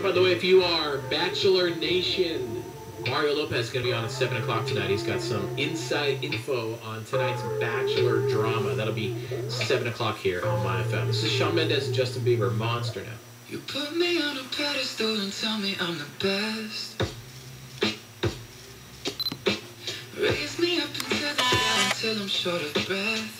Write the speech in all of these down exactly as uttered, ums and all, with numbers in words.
By the way, if you are Bachelor Nation, Mario Lopez is going to be on at seven o'clock tonight. He's got some inside info on tonight's Bachelor drama. That'll be seven o'clock here on MyFM. This is Shawn Mendes and Justin Bieber, Monster now. You put me on a pedestal and tell me I'm the best. Raise me up into the air until I'm short of breath.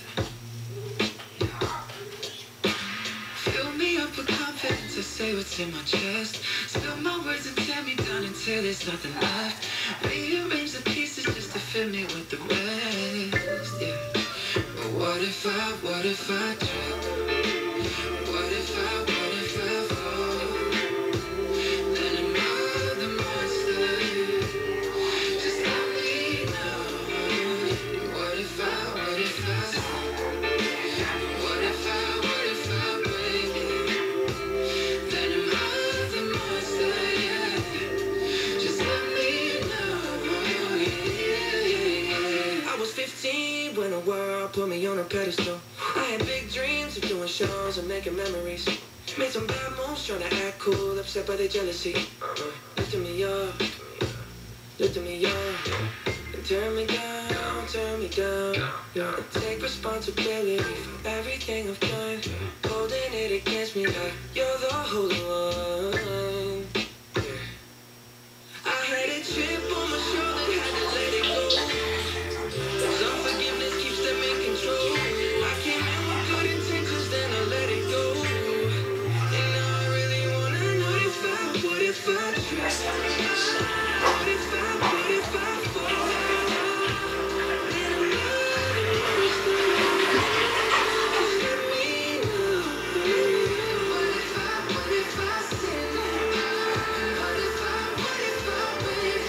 Fill me up with confidence to say what's in my chest. Spill my words and tear me down until there's nothing left. Rearrange the pieces just to fill me with the rest, yeah. But what if I, what if I trip? What if I, what if I fall? Then am I the monster? Just let me know. What if I, what if I, what if I, what if I break it? Then am I the monster? Yeah. Just let me know. Yeah, yeah, yeah. I was fifteen when the world put me on a pedestal. I had big dreams of doing shows and making memories. Made some bad moves trying to act cool, upset by their jealousy. Uh, lifting me up, lifting me up, and turn me down, turn me down. Yeah, and take responsibility for everything I've done. Holding it against me like you're the holy one. Yeah. I had a chip on my shoulder, had to let it go. Some forgiveness keeps them in control. I came in with good intentions, then I let it go. And now I really wanna know if I, what if I trust? What if I, what if I fall? Then I'm not just let me know. What if I, what if I sin? What if I, what if I wake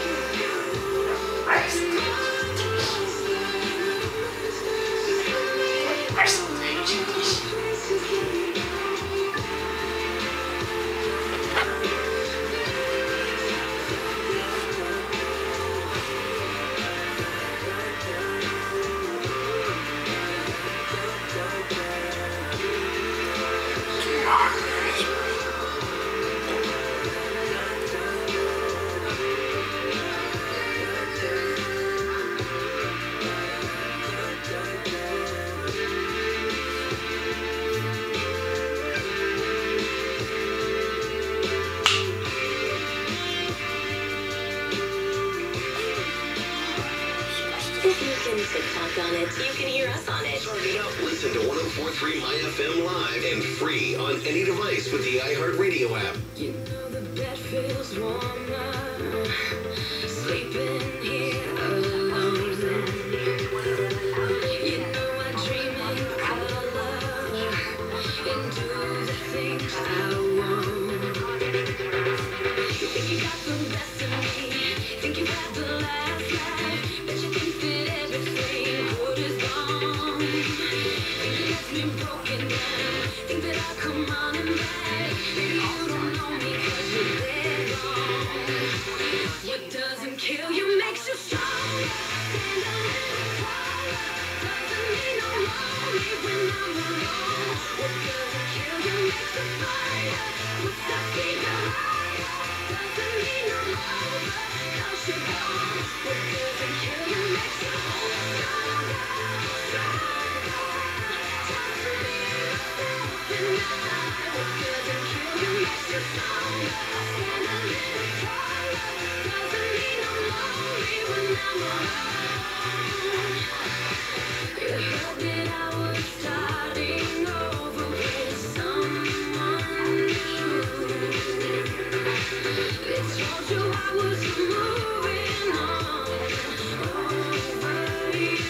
you? On it. You can hear us on it. Turn it up. Listen to one oh four point three MyFM live and free on any device with the iHeartRadio app. You know the bed feels warmer, sleeping here alone. You know I dream in color and do the things I want. You think you got the best of me, think you had the last laugh, bet you think that everything good is gone. Think you left me broken down, think that I'll come on and back. Maybe you don't know me 'cause you're dead wrong. What doesn't kill you makes you stronger. Stand a little taller. Doesn't mean I'm lonely when I'm alone. What doesn't kill you makes you fighter. Puts that fever higher. Doesn't mean I'm over 'cause you're gone. What doesn't kill you makes you stronger, stronger. Just believe yourself tonight. What doesn't kill you makes you stronger. Stand a little taller. Doesn't mean I'm lonely when I'm alone. You heard that I was starting over with someone new. They told you I was moving on over you.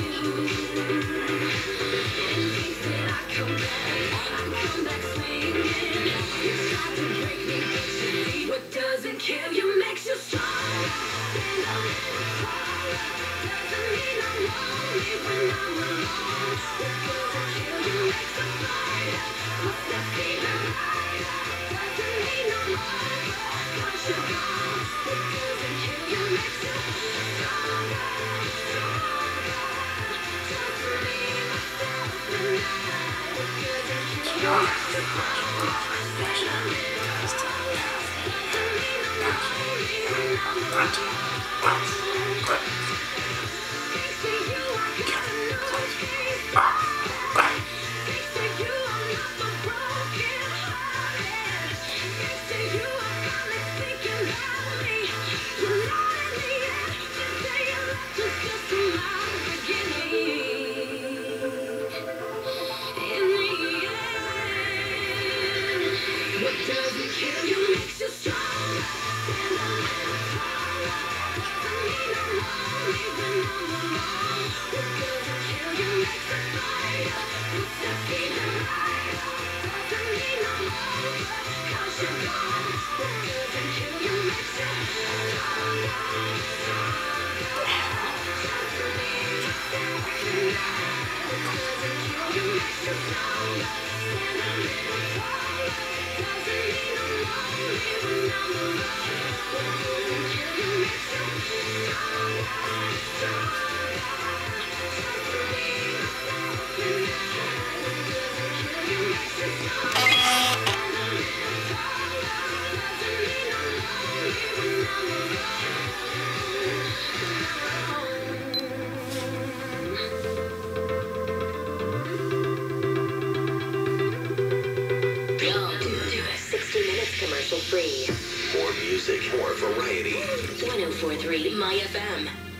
And think that I come back, I come back swinging. You tried to break me, but you see what doesn't kill you makes you stronger. Stand a little taller. Doesn't mean I'm lonely when I'm alone. What doesn't kill you makes a fighter. Puts that fever higher. Doesn't mean I'm over 'cause you're gone. What doesn't kill you makes you stronger, stronger. Just believe yourself tonight. What doesn't kill you makes you stronger. Stand a little taller. Commercial free. More music, more variety. one oh four point three MyFM.